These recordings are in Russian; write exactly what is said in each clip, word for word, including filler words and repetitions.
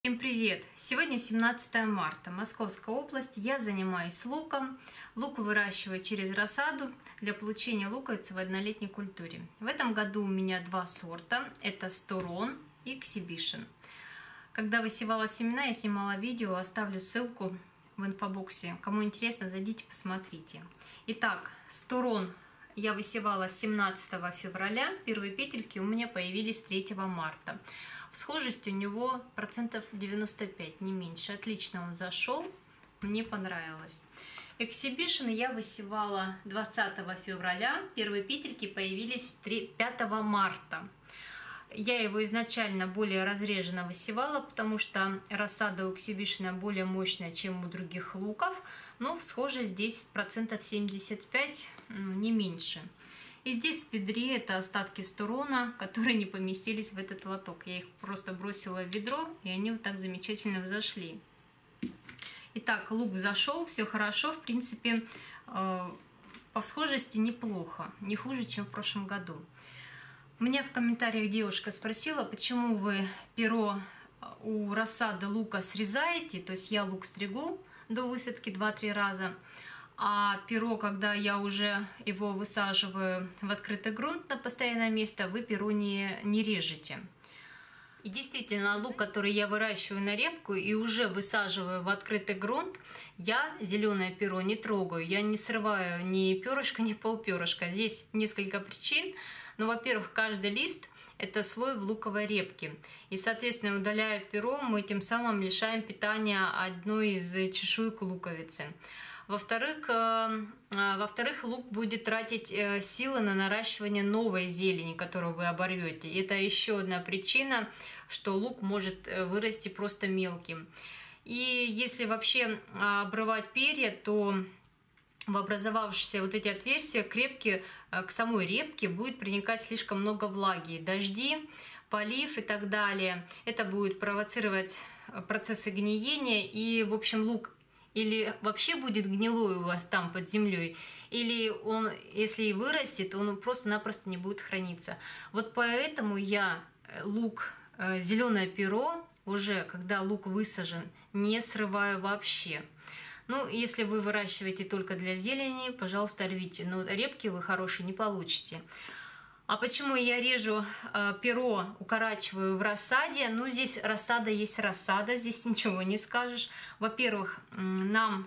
Всем привет! Сегодня семнадцатое марта, Московская область. Я занимаюсь луком. Лук выращиваю через рассаду для получения луковицы в однолетней культуре. В этом году у меня два сорта. Это Сторон и Exhibition. Когда высевала семена, я снимала видео, оставлю ссылку в инфобоксе. Кому интересно, зайдите, посмотрите. Итак, Сторон я высевала семнадцатого февраля. Первые петельки у меня появились третьего марта. Схожесть у него процентов девяносто пять, не меньше. Отлично он зашел, мне понравилось. Exhibition я высевала двадцатого февраля, первые петельки появились пятого марта. Я его изначально более разреженно высевала, потому что рассада у Exhibition более мощная, чем у других луков, но схожесть здесь процентов семьдесят пять, не меньше. И здесь в ведре это остатки Сторона, которые не поместились в этот лоток. Я их просто бросила в ведро, и они вот так замечательно взошли. Итак, лук взошел, все хорошо. В принципе, по схожести неплохо, не хуже, чем в прошлом году. У меня в комментариях девушка спросила, почему вы перо у рассады лука срезаете. То есть я лук стригу до высадки два-три раза. А перо, когда я уже его высаживаю в открытый грунт на постоянное место, вы перо не, не режете. И действительно, лук, который я выращиваю на репку и уже высаживаю в открытый грунт, я зеленое перо не трогаю. Я не срываю ни перышко, ни полперышка. Здесь несколько причин. Ну, во-первых, каждый лист – это слой в луковой репке. И, соответственно, удаляя перо, мы тем самым лишаем питания одной из чешуек луковицы. Во-вторых, во-вторых, лук будет тратить силы на наращивание новой зелени, которую вы оборвете. Это еще одна причина, что лук может вырасти просто мелким. И если вообще обрывать перья, то в образовавшиеся вот эти отверстия к репке, к самой репке будет проникать слишком много влаги. Дожди, полив и так далее. Это будет провоцировать процессы гниения. И, в общем, лук или вообще будет гнилой у вас там под землей, или он, если и вырастет, он просто-напросто не будет храниться. Вот поэтому я лук, зеленое перо, уже когда лук высажен, не срываю вообще. Ну, если вы выращиваете только для зелени, пожалуйста, рвите, но репки вы хорошие не получите. А почему я режу э, перо, укорачиваю в рассаде? Ну, здесь рассада есть рассада, здесь ничего не скажешь. Во-первых, нам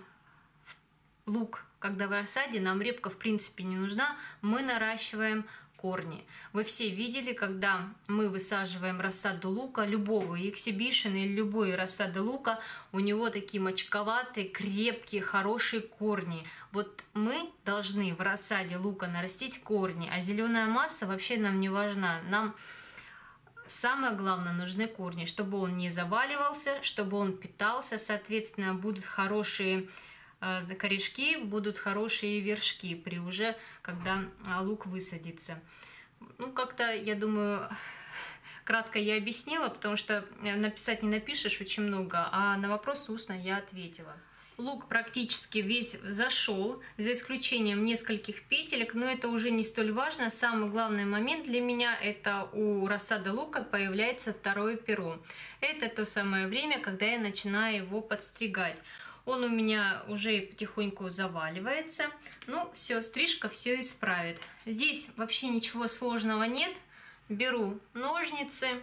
лук, когда в рассаде, нам репка в принципе не нужна, мы наращиваем корни. Вы все видели, когда мы высаживаем рассаду лука, любого Exhibition или любой рассады лука, у него такие мочковатые, крепкие, хорошие корни. Вот мы должны в рассаде лука нарастить корни, а зеленая масса вообще нам не важна. Нам самое главное нужны корни, чтобы он не заваливался, чтобы он питался, соответственно, будут хорошие корешки, будут хорошие вершки при уже, когда лук высадится. Ну, как-то, я думаю, кратко я объяснила, потому что написать не напишешь очень много, а на вопрос устно я ответила. Лук практически весь зашел, за исключением нескольких петелек, но это уже не столь важно. Самый главный момент для меня – это у рассады лука появляется второе перо. Это то самое время, когда я начинаю его подстригать. Он у меня уже потихоньку заваливается. Ну, все, стрижка все исправит. Здесь вообще ничего сложного нет. Беру ножницы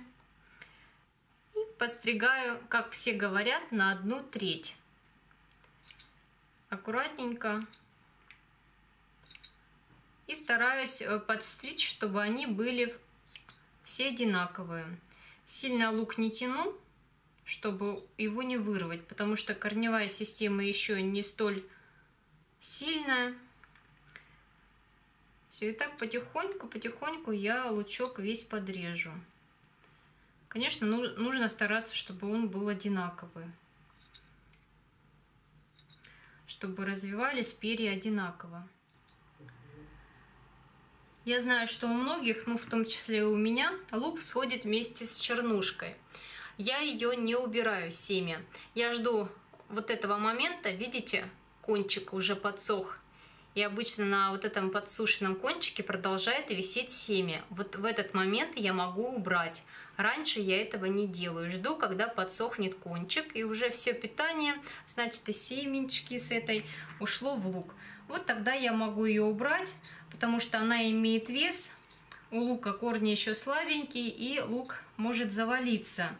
и подстригаю, как все говорят, на одну треть. Аккуратненько. И стараюсь подстричь, чтобы они были все одинаковые. Сильно лук не тяну, чтобы его не вырвать, потому что корневая система еще не столь сильная. Все, и так потихоньку-потихоньку я лучок весь подрежу. Конечно, нужно стараться, чтобы он был одинаковый, чтобы развивались перья одинаково. Я знаю, что у многих, ну в том числе и у меня, лук всходит вместе с чернушкой. Я ее не убираю, семя. Я жду вот этого момента, видите, кончик уже подсох. И обычно на вот этом подсушенном кончике продолжает висеть семя. Вот в этот момент я могу убрать. Раньше я этого не делаю. Жду, когда подсохнет кончик, и уже все питание, значит, и семечки с этой ушло в лук. Вот тогда я могу ее убрать, потому что она имеет вес. У лука корни еще слабенькие, и лук может завалиться.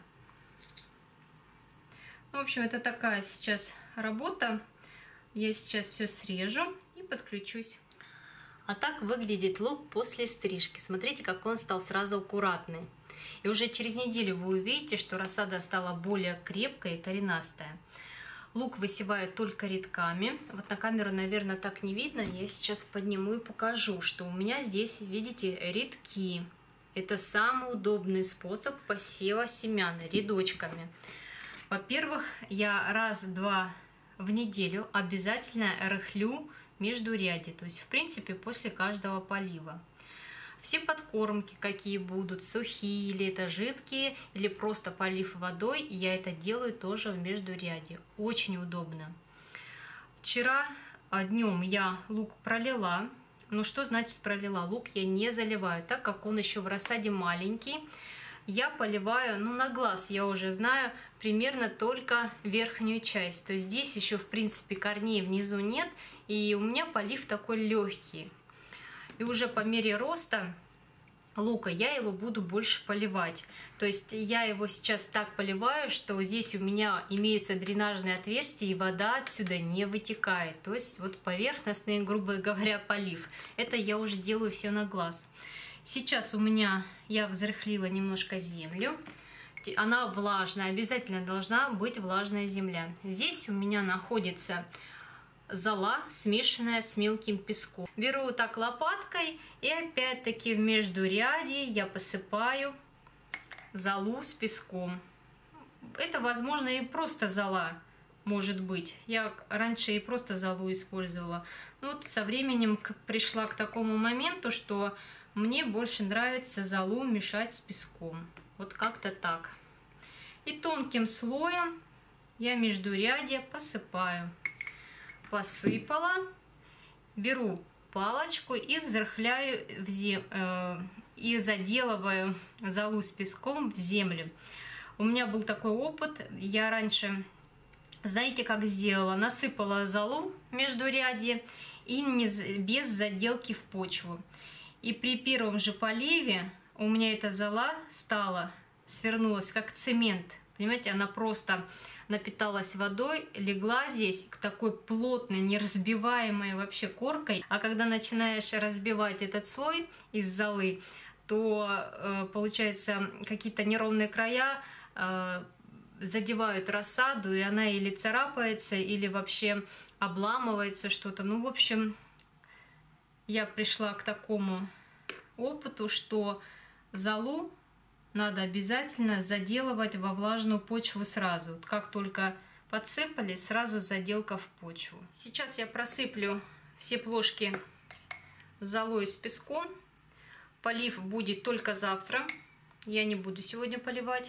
В общем, это такая сейчас работа. Я сейчас все срежу и подключусь. А так выглядит лук после стрижки. Смотрите, как он стал сразу аккуратный. И уже через неделю вы увидите, что рассада стала более крепкая и коренастая. Лук высеваю только рядками. Вот на камеру, наверное, так не видно. Я сейчас подниму и покажу, что у меня здесь, видите, рядки. Это самый удобный способ посева семян рядочками. Во-первых, я раз-два в неделю обязательно рыхлю междурядье, то есть в принципе после каждого полива. Все подкормки, какие будут, сухие или это жидкие, или просто полив водой, я это делаю тоже в междурядье. Очень удобно. Вчера днем я лук пролила. Ну что значит пролила? Лук я не заливаю, так как он еще в рассаде маленький. Я поливаю, ну на глаз я уже знаю, примерно только верхнюю часть. То есть здесь еще в принципе корней внизу нет, и у меня полив такой легкий. И уже по мере роста лука я его буду больше поливать. То есть я его сейчас так поливаю, что здесь у меня имеются дренажные отверстия, и вода отсюда не вытекает. То есть вот поверхностный, грубо говоря, полив. Это я уже делаю все на глаз. Сейчас у меня, я взрыхлила немножко землю. Она влажная, обязательно должна быть влажная земля. Здесь у меня находится зола, смешанная с мелким песком. Беру вот так лопаткой и опять-таки в междурядье я посыпаю золу с песком. Это, возможно, и просто зола может быть. Я раньше и просто золу использовала. Но вот со временем пришла к такому моменту, что мне больше нравится золу мешать с песком. Вот как-то так. И тонким слоем я междурядье посыпаю. Посыпала, беру палочку и взрыхляю в зем... э, и заделываю золу с песком в землю. У меня был такой опыт. Я раньше, знаете, как сделала? Насыпала золу в междурядье и не, без заделки в почву. И при первом же поливе у меня эта зола стала, свернулась как цемент. Понимаете, она просто напиталась водой, легла здесь к такой плотной, неразбиваемой вообще коркой. А когда начинаешь разбивать этот слой из золы, то э, получается какие-то неровные края э, задевают рассаду, и она или царапается, или вообще обламывается что-то. Ну, в общем, я пришла к такому опыту, что золу надо обязательно заделывать во влажную почву сразу. Как только подсыпали, сразу заделка в почву. Сейчас я просыплю все плошки золой с песком. Полив будет только завтра. Я не буду сегодня поливать.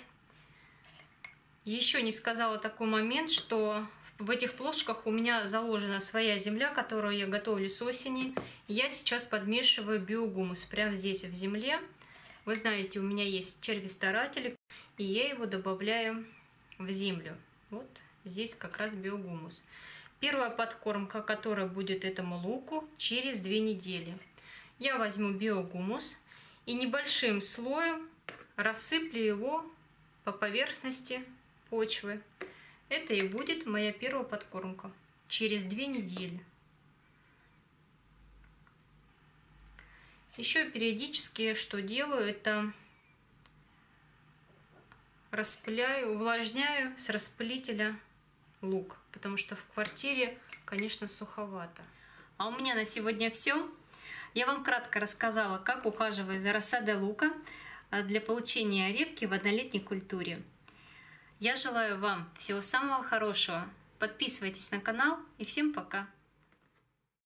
Еще не сказала такой момент, что в этих плошках у меня заложена своя земля, которую я готовлю с осени. Я сейчас подмешиваю биогумус прямо здесь в земле. Вы знаете, у меня есть червестаратель, и я его добавляю в землю. Вот здесь как раз биогумус. Первая подкормка, которая будет этому луку через две недели. Я возьму биогумус и небольшим слоем рассыплю его по поверхности почвы. Это и будет моя первая подкормка через две недели. Еще периодически что делаю, это распыляю, увлажняю с распылителя лук, потому что в квартире, конечно, суховато. А у меня на сегодня все. Я вам кратко рассказала, как ухаживаю за рассадой лука для получения репки в однолетней культуре. Я желаю вам всего самого хорошего. Подписывайтесь на канал и всем пока!